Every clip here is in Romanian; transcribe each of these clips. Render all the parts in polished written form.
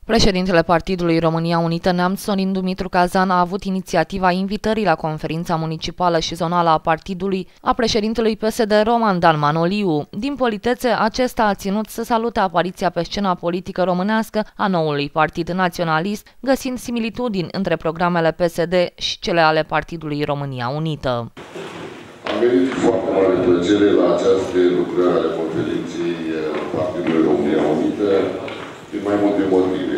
Președintele Partidului România Unită Neamț, Sorin Dumitru Cazan, a avut inițiativa invitării la conferința municipală și zonală a partidului a președintelui PSD Roman Dan Manoliu. Din politețe, acesta a ținut să salute apariția pe scena politică românească a noului partid naționalist, găsind similitudini între programele PSD și cele ale Partidului România Unită. Am venit cu foarte mare plăcere la această lucrare ale conferinței Partidului România Unită din mai multe motive.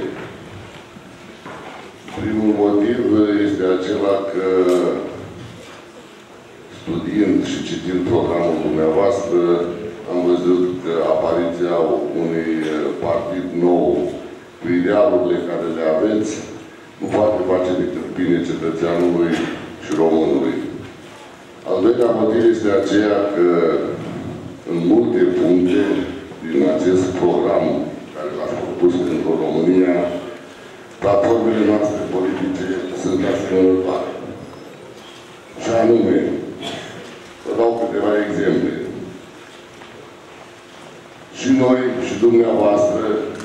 Primul motiv este acela că, studiind și citind programul dumneavoastră, am văzut că apariția unui partid nou, cu idealurile care le aveți, nu poate face decât bine cetățeanului și românului. Al doilea motiv este aceea că, în multe puncte din acest program care l-ați propus pentru România, platformele noastre politice sunt asemănătoare. Și anume, vă dau câteva exemple. Și noi, și dumneavoastră,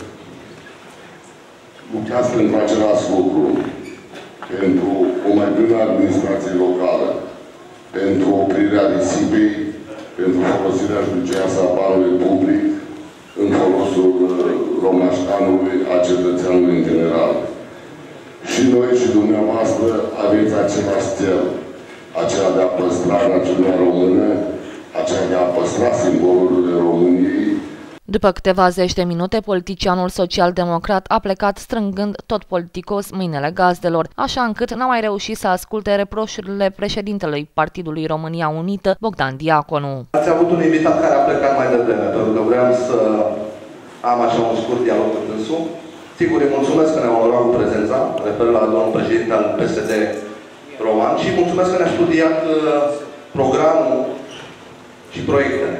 luptați pentru același lucru, pentru o mai bună administrație locală, pentru oprirea risipei, pentru folosirea judicioasă a banului public în folosul româneștanului, a cetățeanului în general. Și noi și dumneavoastră aveți același cel, acela de a păstra națiunea română, acela de a păstra simbolurile României. După câteva zeci de minute, politicianul social-democrat a plecat strângând tot politicos mâinile gazdelor, așa încât n-a mai reușit să asculte reproșurile președintelui Partidului România Unită, Bogdan Diaconu. Ați avut un invitat care a plecat mai devreme, pentru că vreau să am așa un scurt dialog cu dânsul. Sigur, îi mulțumesc că ne-a onorat cu prezența, refer la domnul președinte al PSD Roman, și mulțumesc că ne-a studiat programul și proiectele.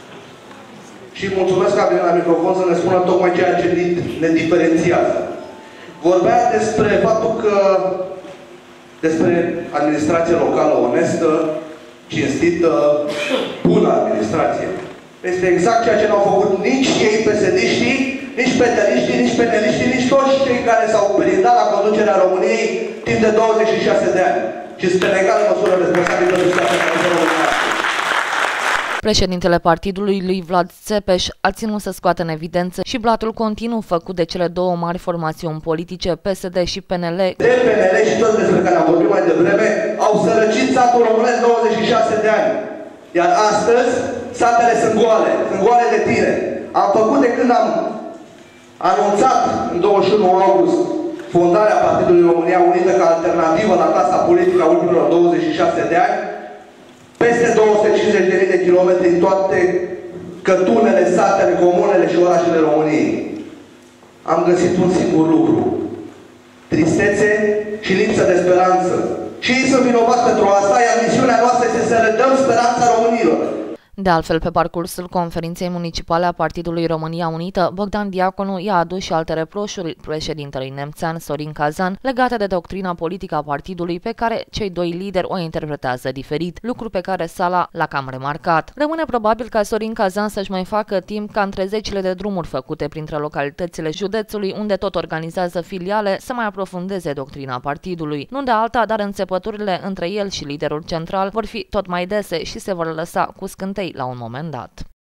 Și mulțumesc că a venit la microfon să ne spună tocmai ceea ce ne diferențiază. Vorbea despre faptul că despre administrație locală onestă, cinstită, bună administrație. Este exact ceea ce n-au făcut nici ei PSD-știi, nici pedeliștii, nici peneliștii, nici toți cei care s-au perindat la conducerea României timp de 26 de ani. Și sunt în egală măsură responsabili pentru situația românească. Președintele partidului, lui Vlad Țepeș, a ținut să scoată în evidență și blatul continuu făcut de cele două mari formațiuni politice, PSD și PNL. De PNL și toți despre care am vorbit mai devreme, au sărăcit satul românesc 26 de ani. Iar astăzi, satele sunt goale de tine. Am făcut de când am anunțat în 21 august fondarea Partidului România Unită ca alternativă la clasa politică a ultimilor 26 de ani, peste 250.000 de kilometri în toate cătunele, satele, comunele și orașele României. Am găsit un singur lucru: tristețe și lipsă de speranță. Și ei sunt vinovați pentru asta, iar misiunea noastră este să le dăm speranța românilor. De altfel, pe parcursul conferinței municipale a Partidului România Unită, Bogdan Diaconu i-a adus și alte reproșuri președintelui nemțean Sorin Cazan legate de doctrina politică a partidului, pe care cei doi lideri o interpretează diferit, lucru pe care sala l-a cam remarcat. Rămâne probabil ca Sorin Cazan să-și mai facă timp ca între zecile de drumuri făcute printre localitățile județului, unde tot organizează filiale, să mai aprofundeze doctrina partidului. Nu de alta, dar înțepăturile între el și liderul central vor fi tot mai dese și se vor lăsa cu scântei la un moment dat.